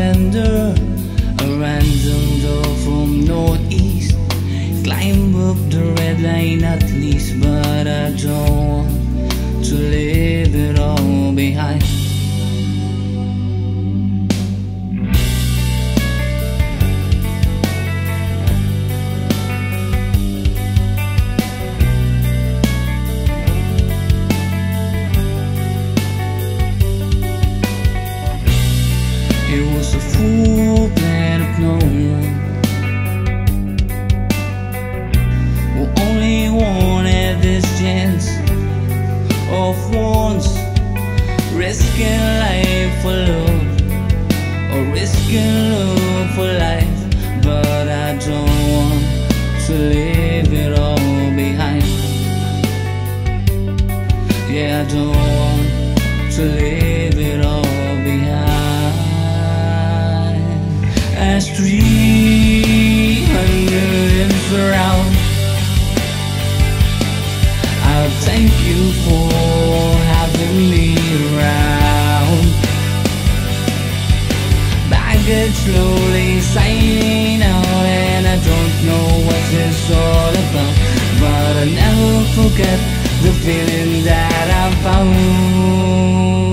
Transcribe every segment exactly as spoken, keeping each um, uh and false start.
tender. A random door from northeast. Climb up the red line at least, but I don't want to leave it all behind. It was a full plan of no one who only wanted this chance of once risking life for love, or risking love for life. But I don't want to leave it all behind. Yeah, I don't want to leave it all behind. As three hundred lives around, I'll thank you for having me around. Baggage slowly signing out, and I don't know what it's all about, but I'll never forget the feeling that I found.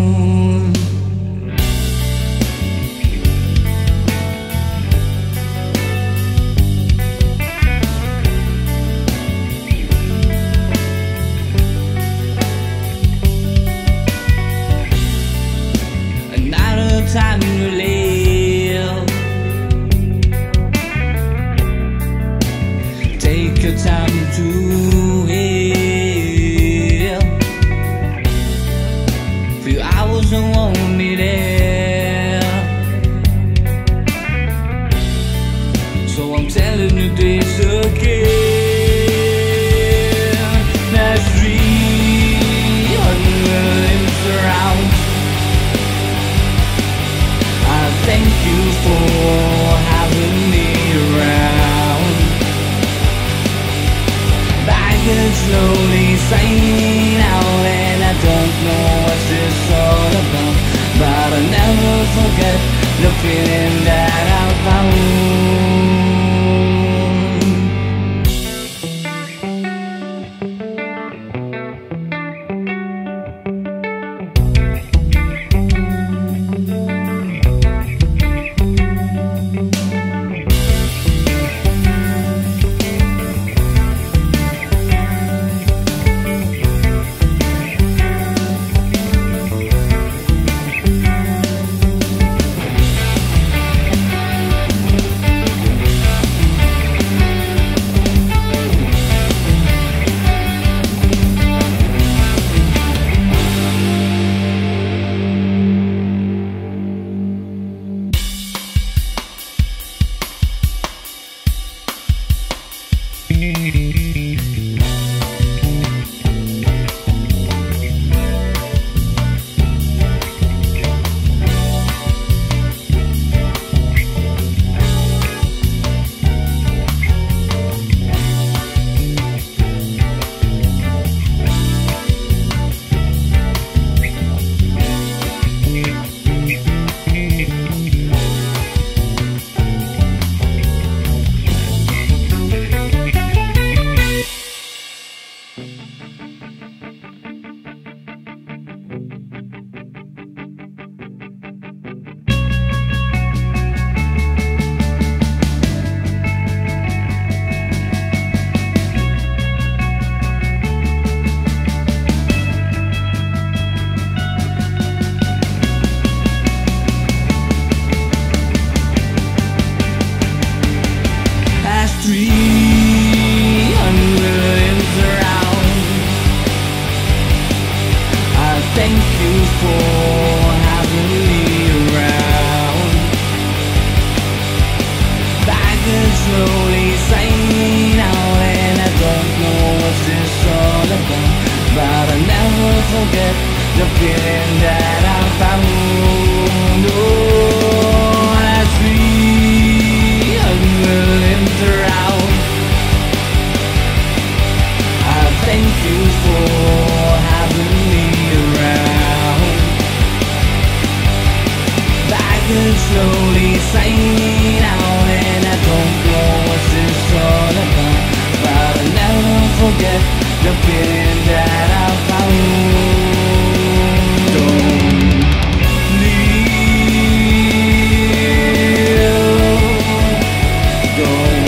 Time to live. Take your time to heal. Few hours and won't be there. So I'm telling you this again. There's three hundred lives around. Thank you for having me around. Baggage slowly signing out, and I don't know what this all about, but I'll never forget the feeling that I found. slowly sign out, and I don't know what this all about, but I'll never forget the feeling that I found. Don't leave, don't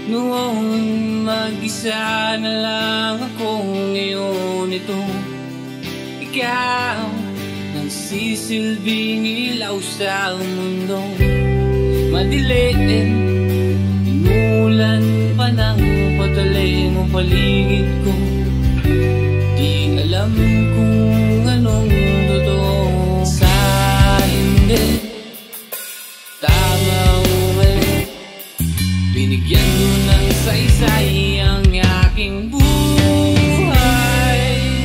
Noon mag-isa na lang ako, ngayon ito ikaw nagsisilbing ilaw sa mundo. Madilim, inulan pa ng patuloy mong paligid ko. Di alam kung anong totoo sa hindi, tama o mali. Binigyan mo ng saysay ang aking buhay.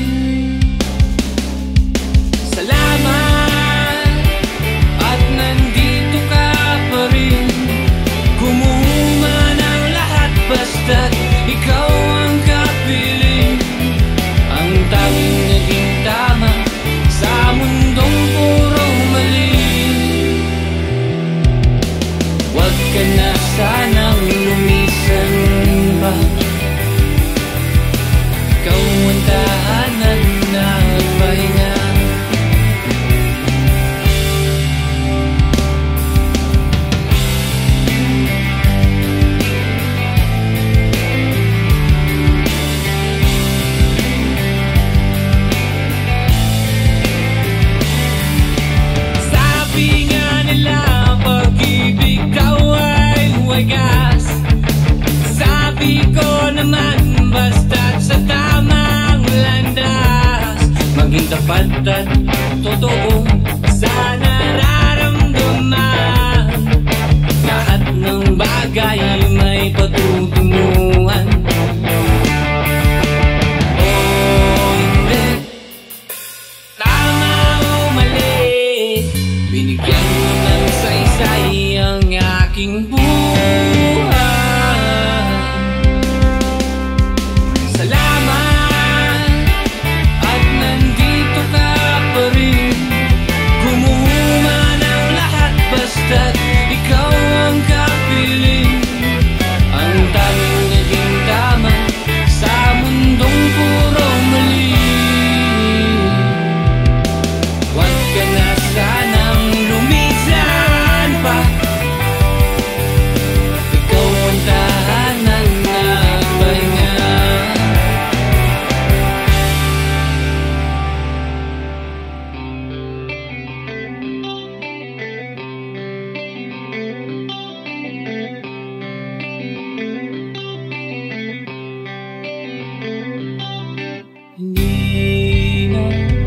Salamat at nandito ka pa rin. Kumuha ng lahat basta't ikaw ang kapiling. Ang tanging naging tama sa mundong puro mali. Huwag ka na sanang lumisan pa. Ikaw ang tahanan na pahinga. Sabi nga nila pag-ibig daw ay wagas. Sabi ko naman basta't sa tamang landas. Maging tapat at totoo sa nararamdaman. Lahat ng bagay may patutunguhan. O hindi, tama o mali. Binigyan mo ng saysay ang aking buhay. Salamat at nandito ka pa rin. Kumuha ng lahat basta't ikaw ang kapiling. Ang tanging naging tama sa mundong puro mali. Huwag ka na sanang lumisan pa. Ikaw ang tahanan na pahinga. Hindi na,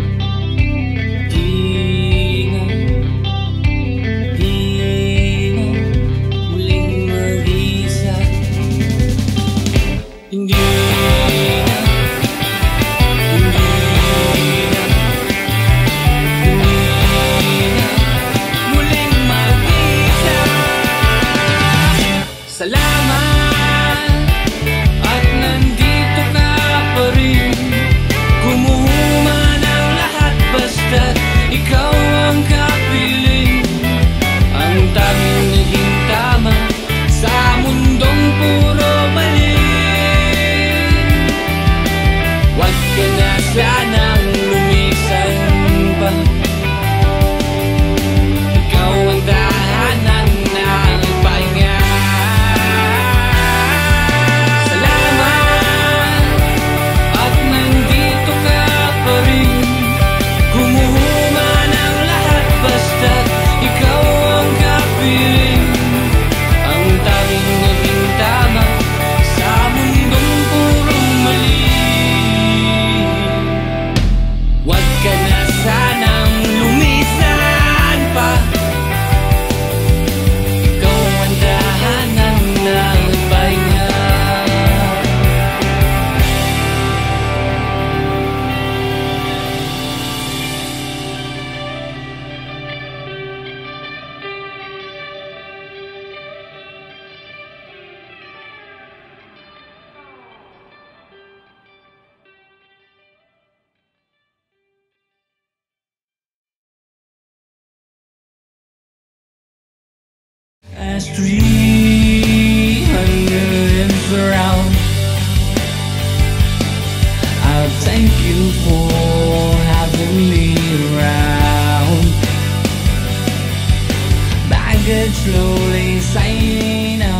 di na, di na muling mag-isa. Hindi na, hindi na, hindi na muling mag-isa. Salamat at nandito ka pa rin. Kumuha ng lahat basta't ikaw ang kapiling. Ang tanging naging tama sa mundong puro mali. Huwag ka na sanang lumisan pa. Ikaw ang tahanan na pahinga. Salamat at nandito ka pa rin. Kumuha ng lahat basta't ikaw ang kapiling. Ang tanging naging tama sa mundong puro mali. Huwag ka na sanang lumisan pa. Ikaw ang tahanan ng pahinga. As three hundred lives around, I'll thank you for having me around. Baggage slowly signing out.